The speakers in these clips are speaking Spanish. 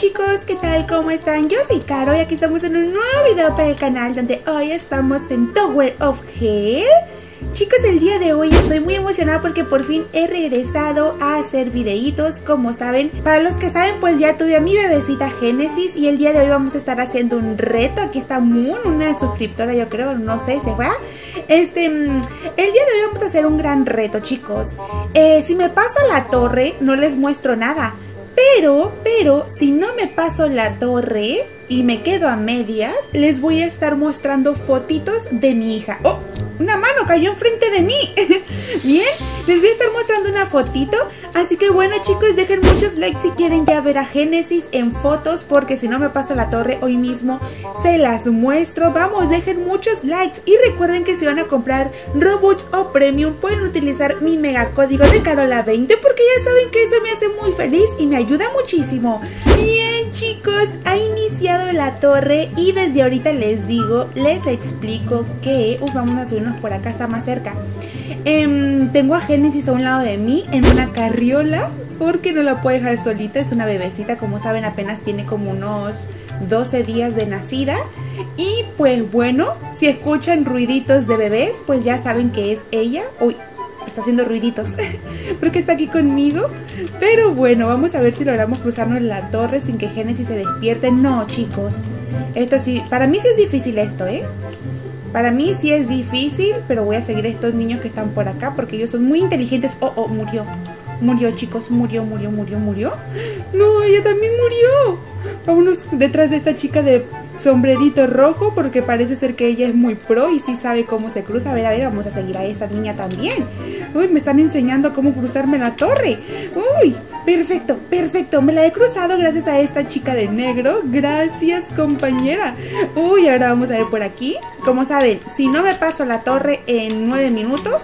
chicos, ¿qué tal? ¿Cómo están? Yo soy Caro y aquí estamos en un nuevo video para el canal donde hoy estamos en Tower of Hell. Chicos, el día de hoy estoy muy emocionada porque por fin he regresado a hacer videitos, como saben. Para los que saben, pues ya tuve a mi bebecita Génesis y el día de hoy vamos a estar haciendo un reto. Aquí está Moon, una suscriptora, yo creo, no sé, se fue. El día de hoy vamos a hacer un gran reto, chicos. Si me paso la torre, no les muestro nada. Pero, si no me paso la torre y me quedo a medias, les voy a estar mostrando fotitos de mi hija. ¡Oh! Una mano cayó enfrente de mí. Bien, les voy a estar mostrando una fotito. Así que bueno, chicos, dejen muchos likes si quieren ya ver a Génesis en fotos, porque si no me paso la torre hoy mismo se las muestro. Vamos, dejen muchos likes. Y recuerden que si van a comprar Robux o Premium, pueden utilizar mi mega código de Carola20, porque ya saben que eso me hace muy feliz y me ayuda muchísimo. Bien, chicos, ha iniciado la torre y desde ahorita les digo, les explico que... vamos a subirnos por acá, está más cerca. Tengo a Génesis a un lado de mí en una carriola, porque no la puedo dejar solita, es una bebecita, como saben apenas tiene como unos 12 días de nacida. Y pues bueno, si escuchan ruiditos de bebés, pues ya saben que es ella. Uy, está haciendo ruiditos porque está aquí conmigo. Pero bueno, vamos a ver si logramos cruzarnos la torre sin que Génesis se despierte. No, chicos, esto sí, para mí sí es difícil esto, Para mí sí es difícil, pero voy a seguir a estos niños que están por acá porque ellos son muy inteligentes. Oh, murió. Murió, chicos, murió. No, ella también murió. Vámonos detrás de esta chica de sombrerito rojo, porque parece ser que ella es muy pro y sí sabe cómo se cruza. A ver, vamos a seguir a esa niña también. Uy, me están enseñando cómo cruzarme la torre. Uy, perfecto, me la he cruzado gracias a esta chica de negro. Gracias, compañera. Uy, ahora vamos a ver por aquí. Como saben, si no me paso la torre en 9 minutos,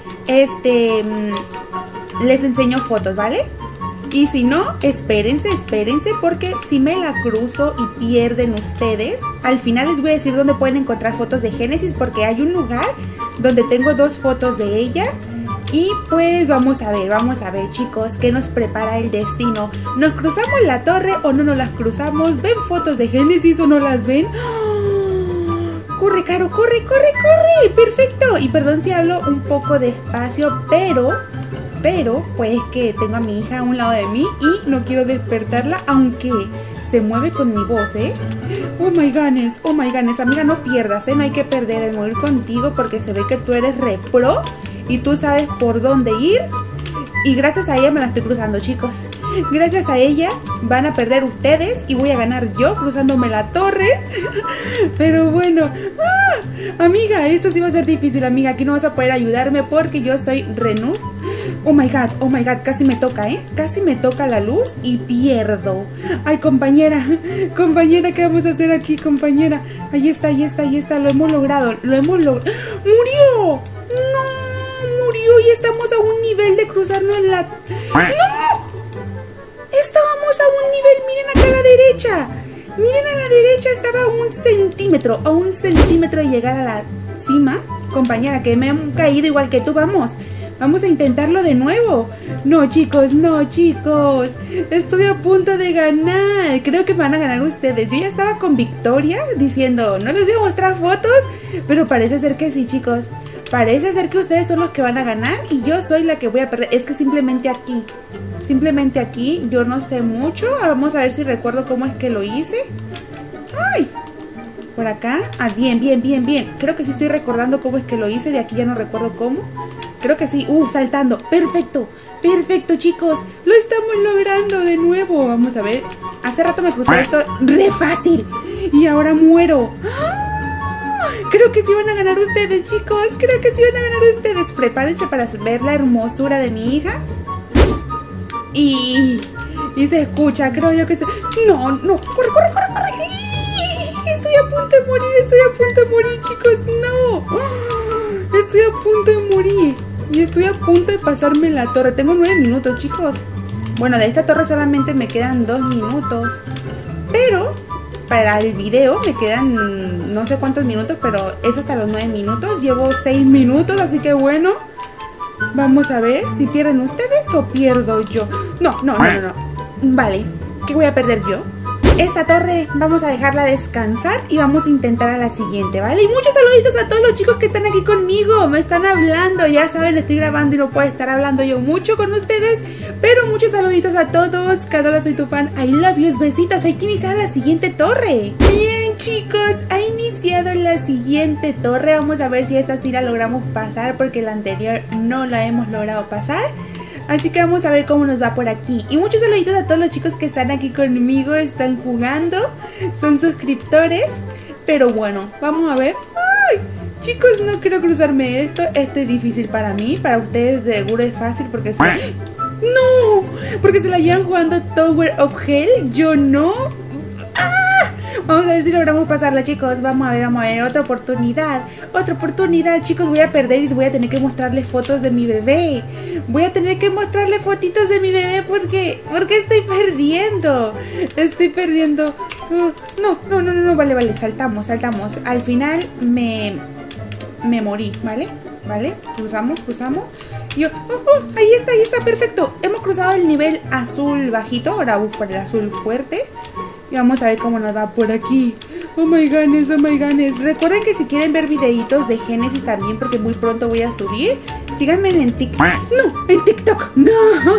les enseño fotos, ¿vale? Y si no, espérense, porque si me la cruzo y pierden ustedes, al final les voy a decir dónde pueden encontrar fotos de Génesis, porque hay un lugar donde tengo 2 fotos de ella. Y pues vamos a ver, chicos, qué nos prepara el destino. ¿Nos cruzamos la torre o no nos las cruzamos? ¿Ven fotos de Génesis o no las ven? ¡Oh! ¡Corre, Caro, corre! ¡Perfecto! Y perdón si hablo un poco despacio, pero pues es que tengo a mi hija a un lado de mí y no quiero despertarla, aunque se mueve con mi voz, Oh my goodness, amiga, no pierdas, no hay que perder el mover contigo, porque se ve que tú eres re pro y tú sabes por dónde ir. Y gracias a ella me la estoy cruzando, chicos. Gracias a ella van a perder ustedes y voy a ganar yo cruzándome la torre. Pero bueno, amiga, esto sí va a ser difícil, amiga. Aquí no vas a poder ayudarme porque yo soy Renú. Oh my god, casi me toca, casi me toca la luz y pierdo. Ay, compañera, ¿qué vamos a hacer aquí, compañera? Ahí está, lo hemos logrado, ¡murió! ¡No! ¡Murió! Y estamos a un nivel de cruzarnos la... ¡No! Estábamos a un nivel, miren acá a la derecha. Miren a la derecha, estaba a un centímetro de llegar a la cima. Compañera, que me he caído igual que tú, Vamos a intentarlo de nuevo. No, chicos. Estoy a punto de ganar. Creo que van a ganar ustedes. Yo ya estaba con victoria diciendo, no les voy a mostrar fotos, pero parece ser que sí, chicos. Parece ser que ustedes son los que van a ganar y yo soy la que voy a perder. Es que simplemente aquí yo no sé mucho. Vamos a ver si recuerdo cómo es que lo hice. ¡Ay! Por acá. Bien. Creo que sí estoy recordando cómo es que lo hice. De aquí ya no recuerdo cómo. Creo que sí. Saltando. Perfecto, chicos. Lo estamos logrando de nuevo. Vamos a ver. Hace rato me crucé esto re fácil y ahora muero. Creo que sí van a ganar ustedes, chicos. Prepárense para ver la hermosura de mi hija. Y se escucha, creo yo que se... No. Corre. Estoy a punto de morir, chicos. No. Estoy a punto de morir. Y estoy a punto de pasarme la torre. Tengo 9 minutos, chicos. Bueno, de esta torre solamente me quedan 2 minutos. Pero para el video me quedan no sé cuántos minutos, pero es hasta los 9 minutos. Llevo 6 minutos, así que bueno. Vamos a ver si pierden ustedes o pierdo yo. No. Vale, ¿qué voy a perder yo? esta torre vamos a dejarla descansar y vamos a intentar a la siguiente, ¿vale? Y muchos saluditos a todos los chicos que están aquí conmigo, me están hablando, ya saben, estoy grabando y no puedo estar hablando yo mucho con ustedes, pero muchos saluditos a todos. Carola, soy tu fan, I love you, besitos. Hay que iniciar la siguiente torre. Bien, chicos, ha iniciado la siguiente torre. Vamos a ver si esta sí la logramos pasar, porque la anterior no la hemos logrado pasar. Así que vamos a ver cómo nos va por aquí. Y muchos saluditos a todos los chicos que están aquí conmigo, están jugando, son suscriptores. Pero bueno, vamos a ver. ¡Ay! Chicos, no quiero cruzarme esto. Esto es difícil para mí, para ustedes seguro es fácil porque soy... ¡No! Porque se la llevan jugando Tower of Hell, yo no. ¡Ah! Vamos a ver si logramos pasarla, chicos. Vamos a ver, otra oportunidad. Otra oportunidad, chicos. Voy a perder y voy a tener que mostrarles fotos de mi bebé. Voy a tener que mostrarles fotitos de mi bebé porque estoy perdiendo. Estoy perdiendo. No, vale, saltamos. Al final me morí, ¿vale? Cruzamos. Y yo, ahí está, perfecto. Hemos cruzado el nivel azul bajito, ahora busco por el azul fuerte. Y vamos a ver cómo nos va por aquí. Oh my goodness. Recuerden que si quieren ver videitos de Génesis también, porque muy pronto voy a subir, síganme en TikTok. No, en TikTok, no.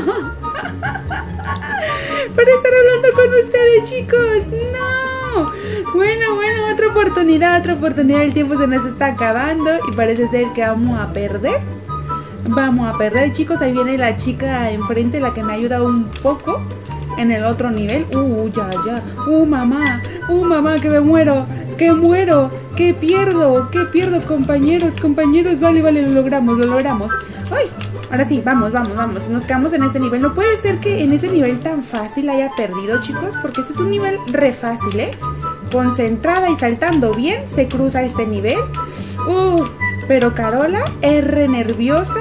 Para estar hablando con ustedes, chicos, no. Bueno, otra oportunidad. El tiempo se nos está acabando y parece ser que vamos a perder. Chicos. Ahí viene la chica enfrente, la que me ayuda un poco en el otro nivel. Ya. Mamá, que me muero, que pierdo, compañeros. Vale, lo logramos. Ay, ahora sí, vamos. Nos quedamos en este nivel. No puede ser que en ese nivel tan fácil haya perdido, chicos, porque este es un nivel re fácil, ¿eh? Concentrada y saltando bien, se cruza este nivel. Pero Carola es re nerviosa,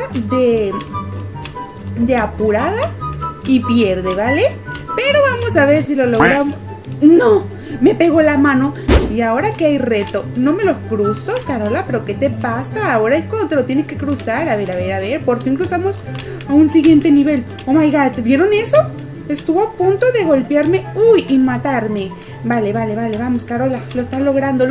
de apurada y pierde, ¿vale? Pero vamos a ver si lo logramos. ¡No! Me pegó la mano. ¿Y ahora qué hay reto? ¿No me los cruzo, Carola? ¿Pero qué te pasa? Ahora es cuando te lo tienes que cruzar. A ver. Por fin cruzamos a un siguiente nivel. Oh my god, ¿vieron eso? Estuvo a punto de golpearme. Y matarme. Vale. Vamos, Carola. Lo está logrando.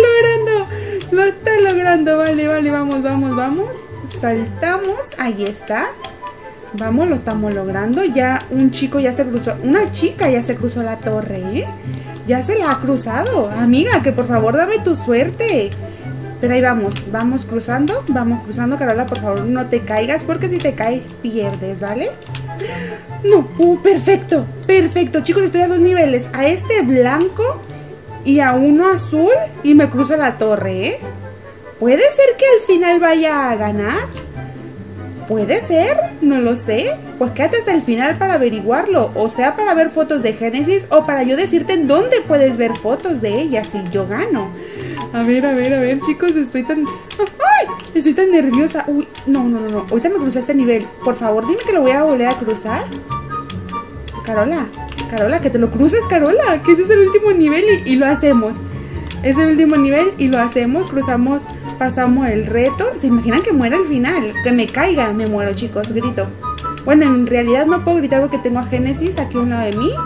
Vale. Vamos. Saltamos. Ahí está. Vamos, lo estamos logrando. Ya un chico ya se cruzó. Una chica ya se cruzó la torre, ¿eh? Ya se la ha cruzado. Amiga, que por favor dame tu suerte. Pero ahí vamos cruzando, Carola, por favor no te caigas, porque si te caes pierdes, ¿vale? No, perfecto, chicos, estoy a 2 niveles, a este blanco y a uno azul y me cruzo la torre, ¿eh? ¿Puede ser que al final vaya a ganar? ¿Puede ser? No lo sé. Pues quédate hasta el final para averiguarlo. O sea, para ver fotos de Génesis o para yo decirte en dónde puedes ver fotos de ella si yo gano. A ver, chicos, estoy tan nerviosa. No. Ahorita me crucé este nivel. Por favor, dime que lo voy a volver a cruzar. Carola, que te lo cruces, Carola. Que ese es el último nivel y lo hacemos. Es el último nivel y lo hacemos. Cruzamos, pasamos el reto. ¿Se imaginan que muera al final? Que me caiga, me muero, chicos, grito. Bueno, en realidad no puedo gritar porque tengo a Génesis aquí a un lado de mí.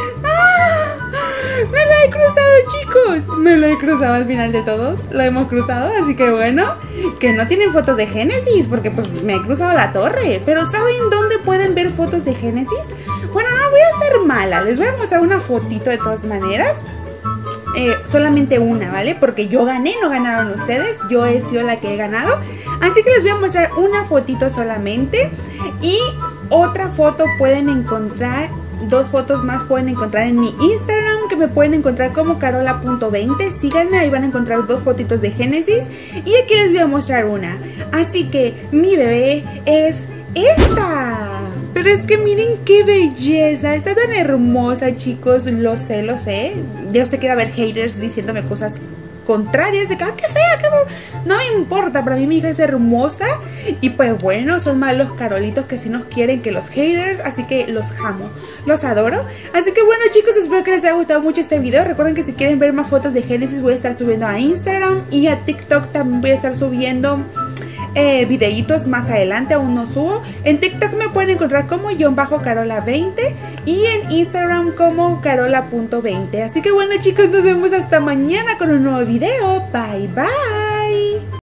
¡Me lo he cruzado, chicos! Me lo he cruzado al final de todos. Lo hemos cruzado, así que bueno, que no tienen fotos de Génesis, porque pues me he cruzado la torre. Pero ¿saben dónde pueden ver fotos de Génesis? Bueno, no voy a ser mala. Les voy a mostrar una fotito de todas maneras. Solamente una, ¿vale? Porque yo gané, no ganaron ustedes. Yo he sido la que he ganado. Así que les voy a mostrar una fotito solamente. Y otra foto pueden encontrar, 2 fotos más pueden encontrar en mi Instagram, que me pueden encontrar como carola.20. Síganme, ahí van a encontrar 2 fotitos de Génesis. Y aquí les voy a mostrar una. Así que mi bebé es esta. Pero es que miren qué belleza, está tan hermosa, chicos, lo sé. Yo sé que va a haber haters diciéndome cosas contrarias de que, qué fea, no me importa, para mí mi hija es hermosa. Y pues bueno, son más los carolitos que sí nos quieren que los haters, así que los amo, los adoro. Así que bueno, chicos, espero que les haya gustado mucho este video. Recuerden que si quieren ver más fotos de Génesis voy a estar subiendo a Instagram y a TikTok también voy a estar subiendo videitos más adelante, aún no subo. En TikTok me pueden encontrar como _Carola20 y en Instagram como Carola.20. Así que bueno chicos, nos vemos hasta mañana con un nuevo video. Bye bye.